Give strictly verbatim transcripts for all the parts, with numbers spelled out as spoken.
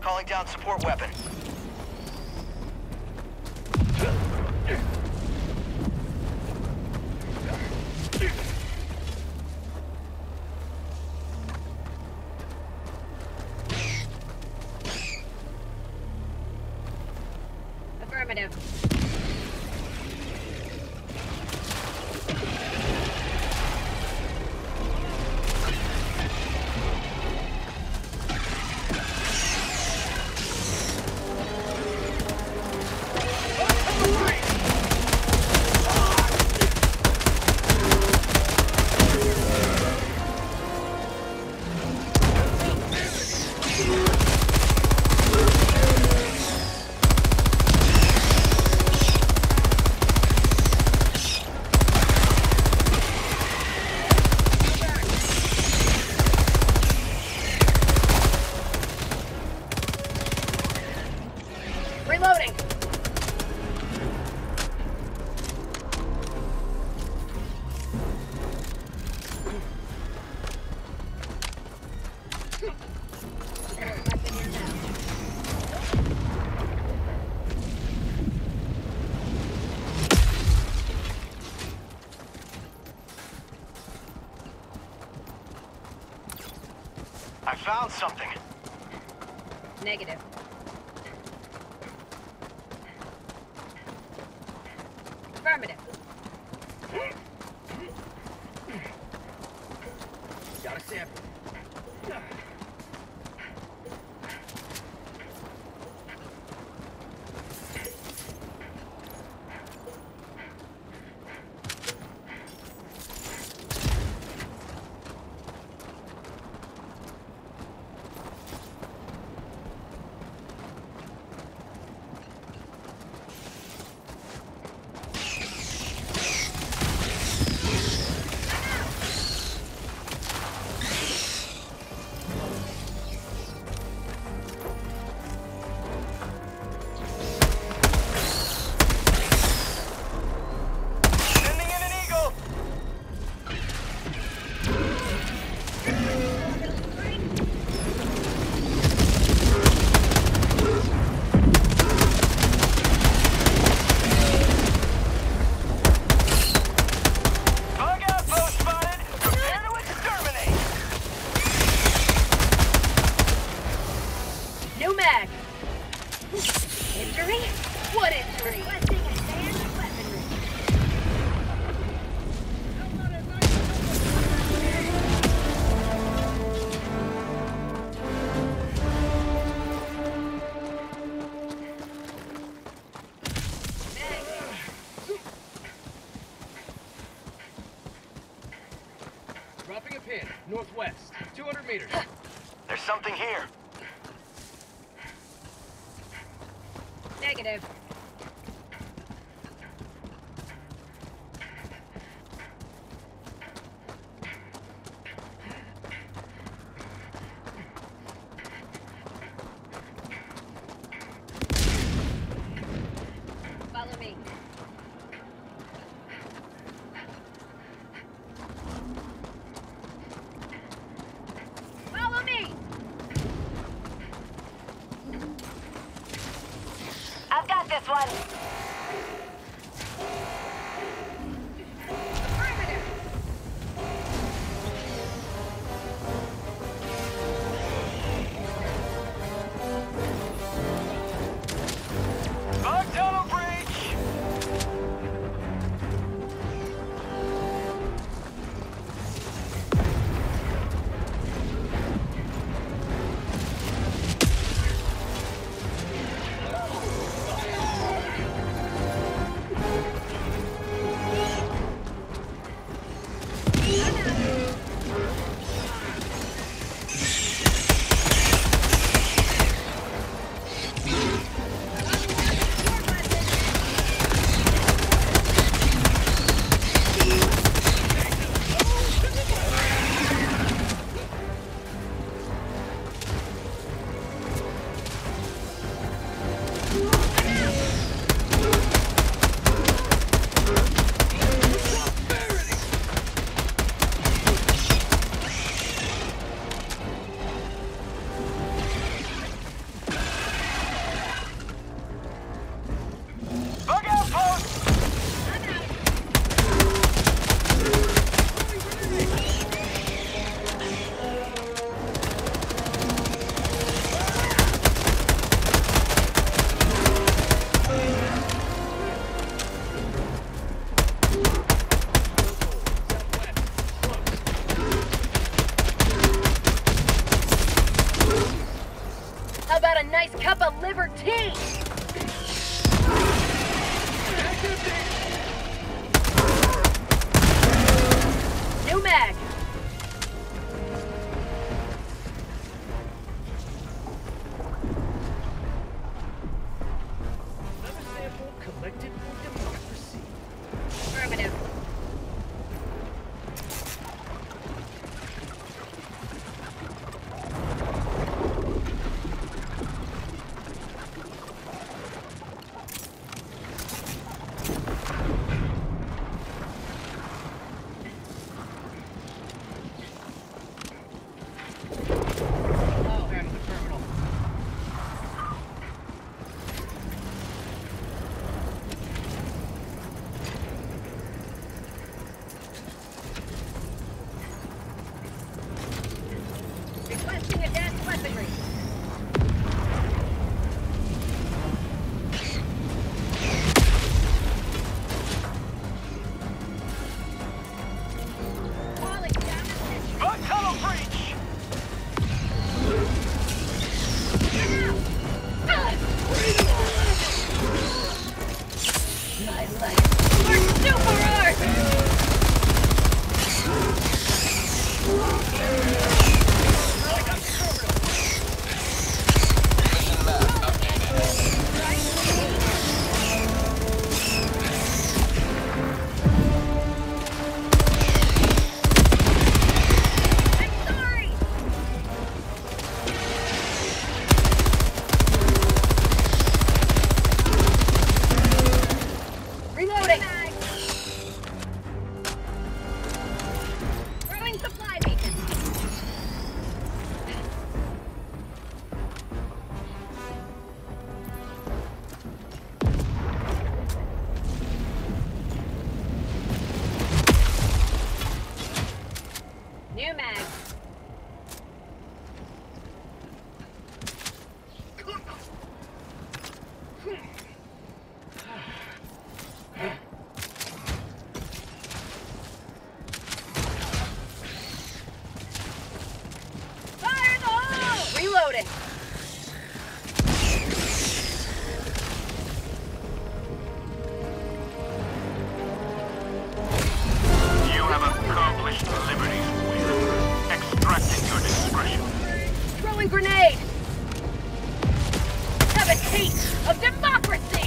Calling down support weapon. Affirmative. Reloading. I found something. Negative. Affirmative. Got a sample. New mag. Injury? What injury? Dropping a pin, northwest, two hundred meters. There's something here. Negative. Follow me. Follow me! I've got this one. Affirmative. Bug tunnel breach! about a nice cup of liver tea? New mag. Another sample collected for democracy. Affirmative. I'll handle the terminal. Requesting advanced weaponry. Calling down the sentry. Bug tunnel breach! My legs are super hard! Mission map updated. I'm sorry! Reloading! Throwing supply beacon. New mag. Fire in the hole! Reloading. You have accomplished Liberty's will. Extracting your discretion. Throwing grenade. Have a taste of democracy.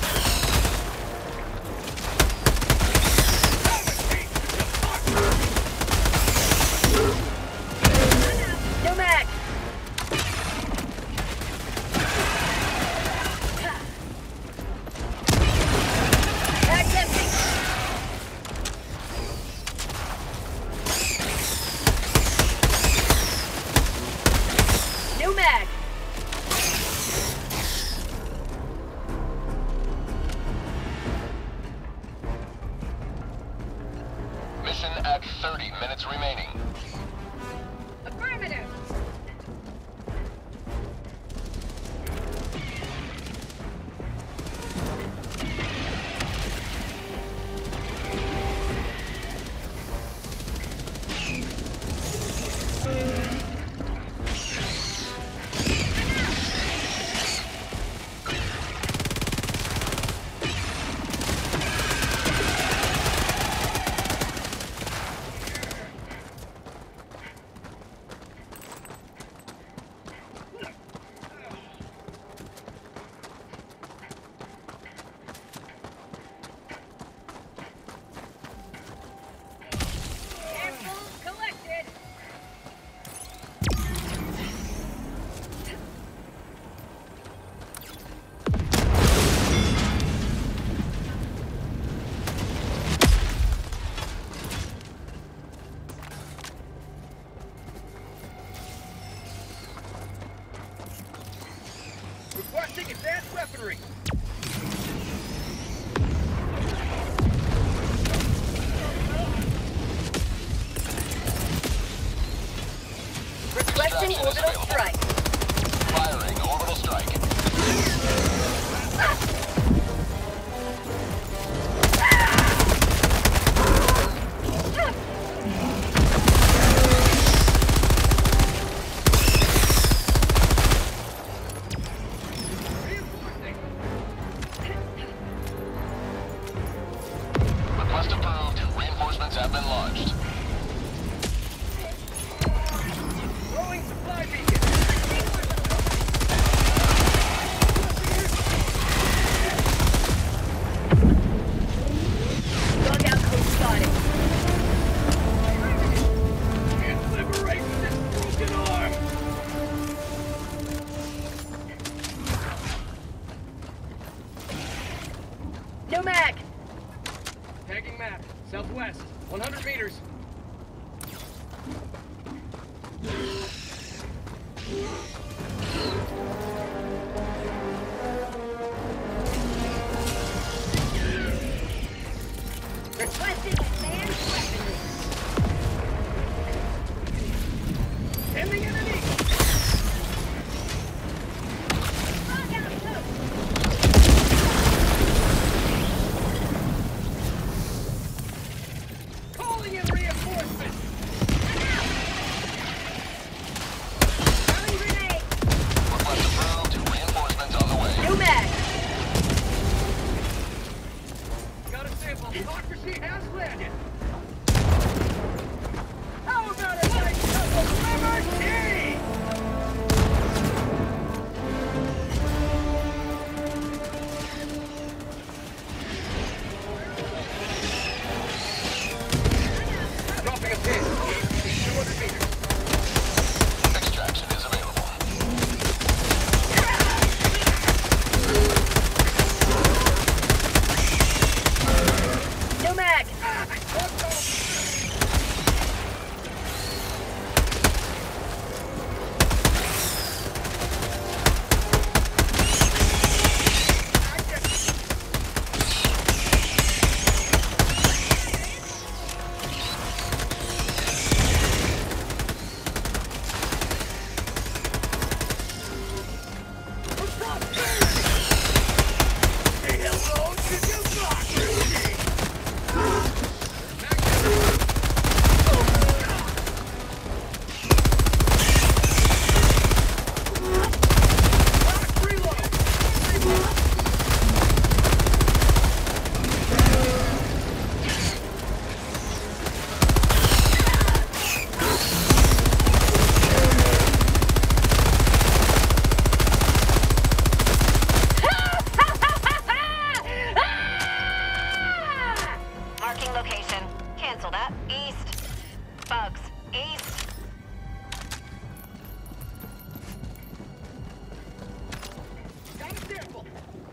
No mag. Mag's empty. New mag. Mission at thirty minutes remaining. Affirmative. Samples collected. Requesting advanced weaponry. Requesting orbital strike. Firing orbital strike. No mag. Tagging map. Southwest. one hundred meters. Requested advanced weaponry. Ending enemy! Lock out post. Calling in reinforcements! Throwing grenade. Request approved. Reinforcements on the way. No mag. Got a sample. Doctor She has landed. How about a nice cup of liberty? Dropping a pin. two hundred meters. Extraction is available. No mag. Say hello to democracy! Marking location. Cancel that. East. Bugs. East. Got a sample!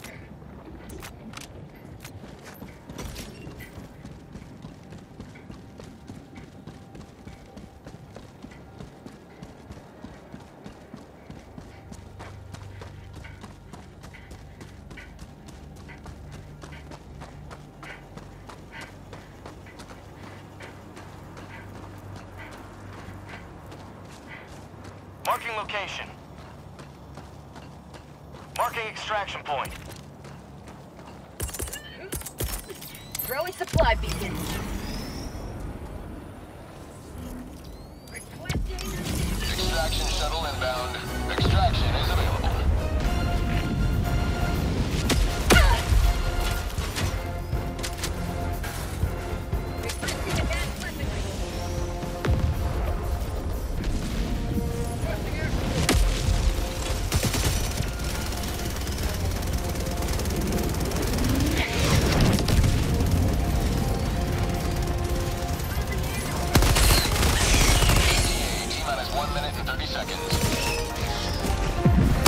Marking location. Marking extraction point. Throwing supply beacon. Requesting. Extraction shuttle inbound. Extraction is available. Requesting advanced weaponry. Requesting air T minus one minute and thirty seconds.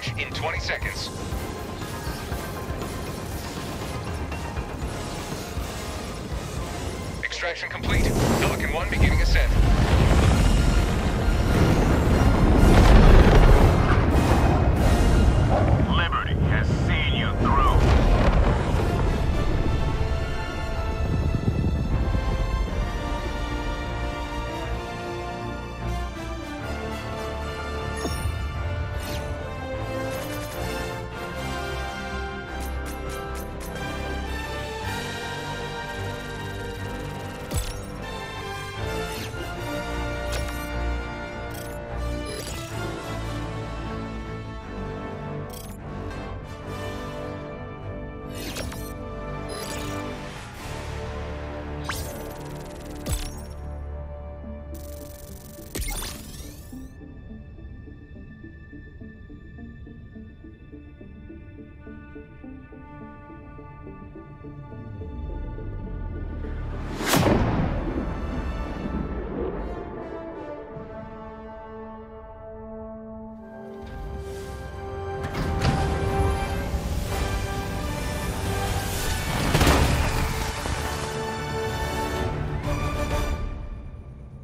launch in twenty seconds. Extraction complete. Pelican one beginning ascent.